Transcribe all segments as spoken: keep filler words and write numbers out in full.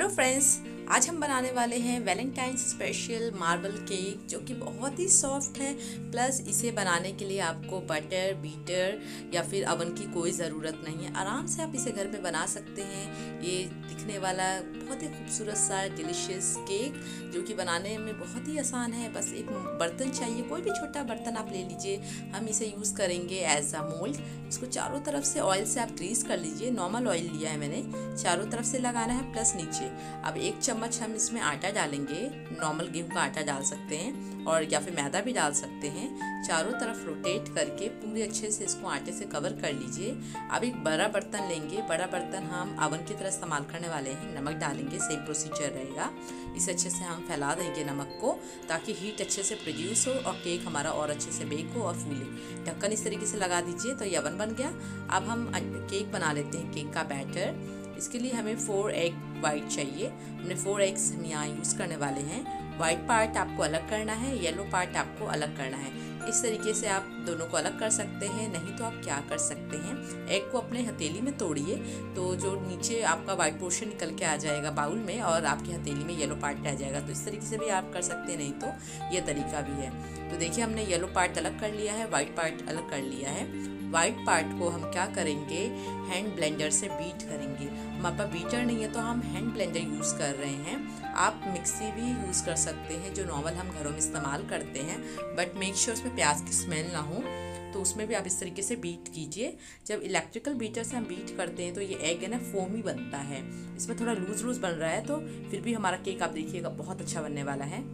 Hello friends, आज हम बनाने वाले हैं वैलेंटाइन स्पेशल मार्बल केक जो कि बहुत ही सॉफ्ट है। प्लस इसे बनाने के लिए आपको बटर, बीटर या फिर अवन की कोई ज़रूरत नहीं है। आराम से आप इसे घर में बना सकते हैं। ये दिखने वाला बहुत ही खूबसूरत सा डिलीशियस केक जो कि बनाने में बहुत ही आसान है। बस एक बर्तन चाहिए, कोई भी छोटा बर्तन आप ले लीजिए। हम इसे यूज़ करेंगे एज अ मोल्ड। इसको चारों तरफ से ऑयल से आप ग्रीस कर लीजिए। नॉर्मल ऑयल लिया है मैंने, चारों तरफ से लगाना है प्लस नीचे। अब एक चम्मच हम इसमें आटा डालेंगे। नॉर्मल गेहूं का आटा डाल सकते हैं और या फिर मैदा भी डाल सकते हैं। चारों तरफ रोटेट करके पूरे अच्छे से इसको आटे से कवर कर लीजिए। अब एक बड़ा बर्तन लेंगे। बड़ा बर्तन हम अवन की तरह इस्तेमाल करने वाले हैं। नमक डालेंगे, सेम प्रोसीजर रहेगा। इसे अच्छे से हम फैला देंगे नमक को, ताकि हीट अच्छे से प्रोड्यूस हो और केक हमारा और अच्छे से बेक हो और फूले। ढक्कन इस तरीके से लगा दीजिए तो ये अवन बन गया। अब हम केक बना लेते हैं, केक का बैटर। इसके लिए हमें फोर एग वाइट चाहिए। हमने फोर एग्स हम यहाँ यूज़ करने वाले हैं। वाइट पार्ट आपको अलग करना है, येलो पार्ट आपको अलग करना है। इस तरीके से आप दोनों को अलग कर सकते हैं। नहीं तो आप क्या कर सकते हैं, एग को अपने हथेली में तोड़िए तो जो नीचे आपका वाइट पोर्शन निकल के आ जाएगा बाउल में और आपकी हथेली में येलो पार्ट रह जाएगा। तो इस तरीके से भी आप कर सकते हैं, नहीं तो ये तरीका भी है। तो देखिए हमने येलो पार्ट अलग कर लिया है, वाइट पार्ट अलग कर लिया है। वाइट पार्ट को हम क्या करेंगे, हैंड ब्लेंडर से बीट करेंगे। हमारे पास बीटर नहीं है तो हम हैंड ब्लेंडर यूज़ कर रहे हैं। आप मिक्सी भी यूज़ कर सकते हैं जो नॉर्मल हम घरों में इस्तेमाल करते हैं, बट मेक श्योर उसमें प्याज की स्मेल ना हो। तो उसमें भी आप इस तरीके से बीट कीजिए। जब इलेक्ट्रिकल बीटर से हम बीट करते हैं तो ये एग है ना फोमी बनता है। इसमें थोड़ा लूज लूज बन रहा है तो फिर भी हमारा केक आप देखिएगा बहुत अच्छा बनने वाला है।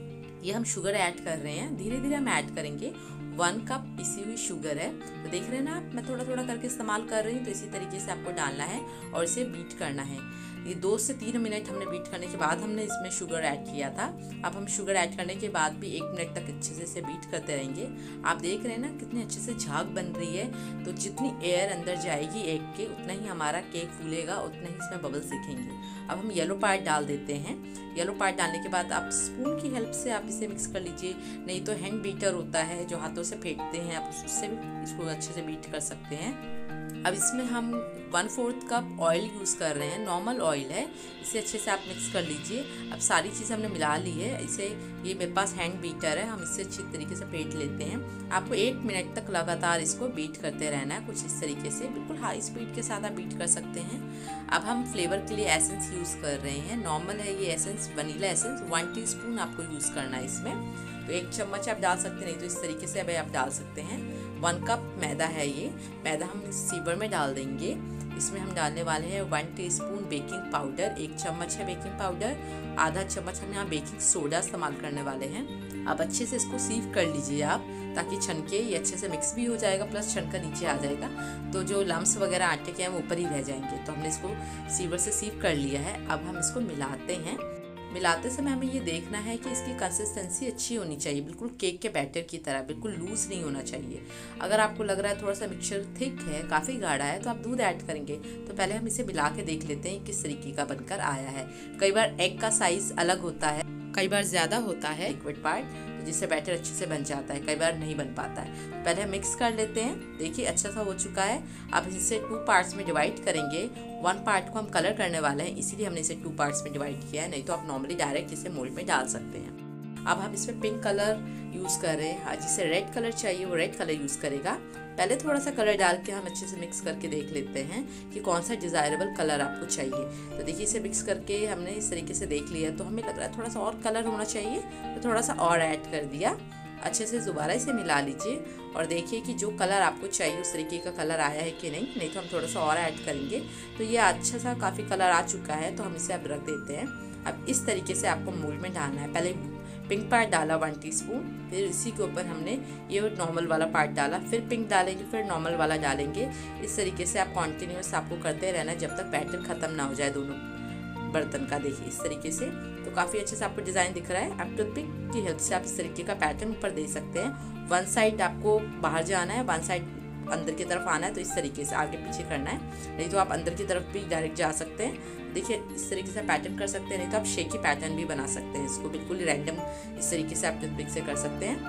ये हम शुगर ऐड कर रहे हैं, धीरे धीरे हम ऐड करेंगे। वन कप पिसी हुई शुगर है, तो देख रहे हैं ना आप, मैं थोड़ा थोड़ा करके इस्तेमाल कर रही हूँ। तो इसी तरीके से आपको डालना है और इसे बीट करना है। ये दो से तीन मिनट हमने बीट करने के बाद हमने इसमें शुगर ऐड किया था। अब हम शुगर ऐड करने के बाद भी एक मिनट तक अच्छे से इसे बीट करते रहेंगे। आप देख रहे हैं ना कितने अच्छे से झाग बन रही है। तो जितनी एयर अंदर जाएगी एग के, उतना ही हमारा केक फूलेगा, उतना ही इसमें बबल्स दिखेंगे। अब हम येलो पार्ट डाल देते हैं। येलो पार्ट डालने के बाद आप स्पून की हेल्प से आप इसे मिक्स कर लीजिए, नहीं तो हैंड बीटर होता है जो हाथों से फेंटते हैं, आप उससे भी इसको अच्छे से बीट कर सकते हैं। अब इसमें हम one fourth cup oil use कर रहे हैं, नॉर्मल ऑयल है। इसे अच्छे से आप मिक्स कर लीजिए। अब सारी चीज़ हमने मिला ली है। इसे ये मेरे पास हैंड बीटर है, हम इससे अच्छी तरीके से फेंट लेते हैं। आपको एक मिनट तक लगातार इसको बीट करते रहना है, कुछ इस तरीके से, बिल्कुल हाई स्पीड के साथ आप बीट कर सकते हैं। अब हम फ्लेवर के लिए एसेंस यूज़ कर रहे हैं। नॉर्मल है ये essence, vanilla essence. One teaspoon आपको यूज़ करना है इसमें। तो एक चम्मच आप डाल सकते हैं, नहीं तो इस तरीके से अभी आप डाल सकते हैं। वन कप मैदा है ये। मैदा हम इस सीवर में डाल देंगे। इसमें हम डालने वाले हैं वन टीस्पून बेकिंग पाउडर। एक चम्मच है बेकिंग पाउडर। आधा चम्मच हम यहाँ बेकिंग सोडा इस्तेमाल करने वाले हैं। अब अच्छे से इसको सीव कर लीजिए आप, ताकि छनके ये अच्छे से मिक्स भी हो जाएगा, प्लस छनका नीचे आ जाएगा। तो जो लम्स वगैरह आटे के हैं वो ऊपर ही रह जाएंगे। तो हमने इसको सीवर से सीव कर लिया है। अब हम इसको मिलाते हैं। मिलाते समय हमें ये देखना है कि इसकी कंसिस्टेंसी अच्छी होनी चाहिए, बिल्कुल केक के बैटर की तरह, बिल्कुल लूज नहीं होना चाहिए। अगर आपको लग रहा है थोड़ा सा मिक्सचर थिक है, काफ़ी गाढ़ा है, तो आप दूध ऐड करेंगे। तो पहले हम इसे मिला के देख लेते हैं किस तरीके का बनकर आया है। कई बार एग का साइज अलग होता है, कई बार ज़्यादा होता है लिक्विड पार्ट, तो जिससे बैटर अच्छे से बन जाता है, कई बार नहीं बन पाता है। तो पहले हम मिक्स कर लेते हैं। देखिए अच्छा सा हो चुका है। अब इसे टू पार्ट्स में डिवाइड करेंगे। वन पार्ट को हम कलर करने वाले हैं, इसीलिए हमने इसे टू पार्ट्स में डिवाइड किया है, नहीं तो आप नॉर्मली डायरेक्ट इसे मोल्ड में डाल सकते हैं। अब हम इसमें पिंक कलर यूज़ कर रहे हैं। जिसे रेड कलर चाहिए वो रेड कलर यूज़ करेगा। पहले थोड़ा सा कलर डाल के हम अच्छे से मिक्स करके देख लेते हैं कि कौन सा डिज़ायरेबल कलर आपको चाहिए। तो देखिए इसे मिक्स करके हमने इस तरीके से देख लिया, तो हमें लग रहा है थोड़ा सा और कलर होना चाहिए, तो थोड़ा सा और ऐड कर दिया। अच्छे से दोबारा इसे मिला लीजिए और देखिए कि जो कलर आपको चाहिए उस तरीके का कलर आया है कि नहीं। नहीं तो हम थोड़ा सा और ऐड करेंगे। तो ये अच्छा सा काफ़ी कलर आ चुका है, तो हम इसे अब रख देते हैं। अब इस तरीके से आपको मोल्ड में डालना है। पहले पिंक पार्ट डाला वन टीस्पून, फिर इसी के ऊपर हमने ये नॉर्मल वाला पार्ट डाला, फिर पिंक डालेंगे, फिर नॉर्मल वाला डालेंगे। इस तरीके से आप कॉन्टिन्यूस आपको करते रहना जब तक बैटर ख़त्म ना हो जाए दोनों बर्तन का। देखिए इस तरीके से, तो काफ़ी अच्छे से आपको डिज़ाइन दिख रहा है। आप टूथपिक की हेल्प से आप इस तरीके का पैटर्न ऊपर दे सकते हैं। वन साइड आपको बाहर जाना है, वन साइड अंदर की तरफ आना है, तो इस तरीके से आगे पीछे करना है। नहीं तो आप अंदर की तरफ भी डायरेक्ट जा सकते हैं। देखिए इस तरीके से पैटर्न कर सकते हैं, नहीं तो आप शेकी पैटर्न भी बना सकते हैं। इसको बिल्कुल ही रैंडम इस तरीके से आप टूथपिक से कर सकते हैं।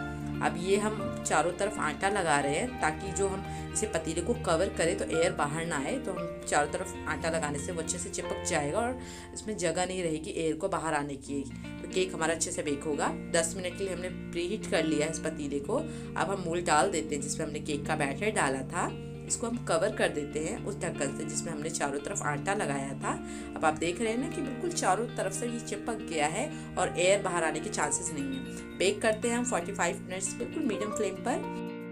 अब ये हम चारों तरफ आटा लगा रहे हैं ताकि जो हम इसे पतीले को कवर करें तो एयर बाहर ना आए। तो हम चारों तरफ आटा लगाने से वो अच्छे से चिपक जाएगा और इसमें जगह नहीं रहेगी एयर को बाहर आने की। तो केक हमारा अच्छे से बेक होगा। दस मिनट के लिए हमने प्री हीट कर लिया है इस पतीले को। अब हम मोल्ड डाल देते हैं जिसमें हमने केक का बैटर डाला था। इसको हम कवर कर देते हैं उस ढक्कन से जिसमें हमने चारों तरफ आटा लगाया था। अब आप देख रहे हैं ना कि बिल्कुल चारों तरफ से ये चिपक गया है और एयर बाहर आने के चांसेस नहीं है। बेक करते हैं हम पैंतालीस मिनट्स बिल्कुल मीडियम फ्लेम पर।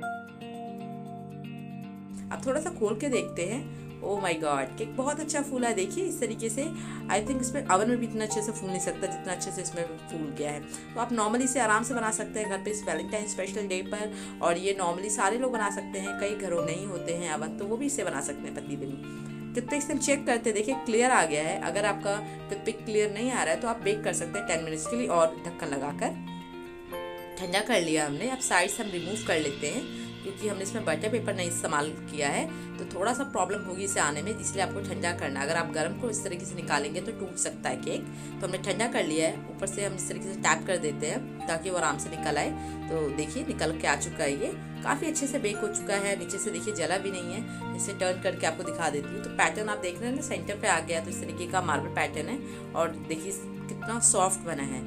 अब थोड़ा सा खोल के देखते हैं। ओह माय गॉड, केक बहुत अच्छा फूला है। देखिए इस तरीके से। आई थिंक इसमें ओवन में भी इतना अच्छे से फूल नहीं सकता जितना अच्छे से इसमें फूल गया है। तो आप नॉर्मली इसे आराम से बना सकते हैं घर पे इस वैलेंटाइन स्पेशल डे पर। और ये नॉर्मली सारे लोग बना सकते हैं, कई घरों नहीं होते हैं ओवन, तो वो भी इसे बना सकते हैं पतीले में। टूथपिक से हम चेक करते हैं, देखिए क्लियर आ गया है। अगर आपका टूथपिक क्लियर नहीं आ रहा है तो आप बेक कर सकते हैं टेन मिनट्स के लिए और ढक्कन लगाकर। ठंडा कर लिया हमने। अब साइड से हम रिमूव कर लेते हैं क्योंकि हमने इसमें बटर पेपर नहीं इस्तेमाल किया है तो थोड़ा सा प्रॉब्लम होगी इसे आने में, इसलिए आपको ठंडा करना है। अगर आप गर्म को इस तरीके से निकालेंगे तो टूट सकता है केक। तो हमने ठंडा कर लिया है। ऊपर से हम इस तरीके से टैप कर देते हैं ताकि वो आराम से निकल आए। तो देखिए निकल के आ चुका है, ये काफ़ी अच्छे से बेक हो चुका है। नीचे से देखिए जला भी नहीं है। इसे टर्न करके आपको दिखा देती हूँ। तो पैटर्न आप देख रहे हैं ना, सेंटर पे आ गया। तो इस तरीके का मार्बल पैटर्न है और देखिए कितना सॉफ्ट बना है।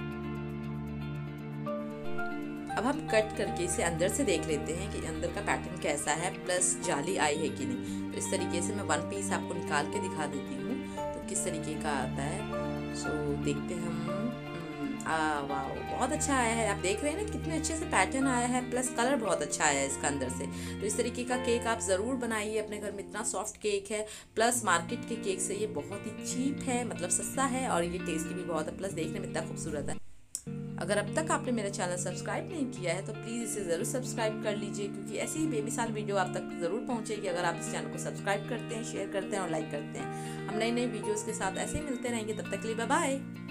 अब हम कट करके इसे अंदर से देख लेते हैं कि अंदर का पैटर्न कैसा है, प्लस जाली आई है कि नहीं। तो इस तरीके से मैं वन पीस आपको निकाल के दिखा देती हूँ तो किस तरीके का आता है। सो देखते हैं हम। आ वाह, बहुत अच्छा आया है। आप देख रहे हैं ना कितने अच्छे से पैटर्न आया है, प्लस कलर बहुत अच्छा आया है इसका अंदर से। तो इस तरीके का केक आप ज़रूर बनाइए अपने घर में। इतना सॉफ्ट केक है, प्लस मार्केट के केक से ये बहुत ही चीप है, मतलब सस्ता है और ये टेस्टी भी बहुत है, प्लस देखने में इतना खूबसूरत है। अगर अब तक आपने मेरा चैनल सब्सक्राइब नहीं किया है तो प्लीज़ इसे ज़रूर सब्सक्राइब कर लीजिए क्योंकि ऐसी ही बेमिसाल वीडियो आप तक ज़रूर पहुंचेगी अगर आप इस चैनल को सब्सक्राइब करते हैं, शेयर करते हैं और लाइक करते हैं। हम नई नई वीडियोस के साथ ऐसे ही मिलते रहेंगे। तब तक के लिए बाय बाय।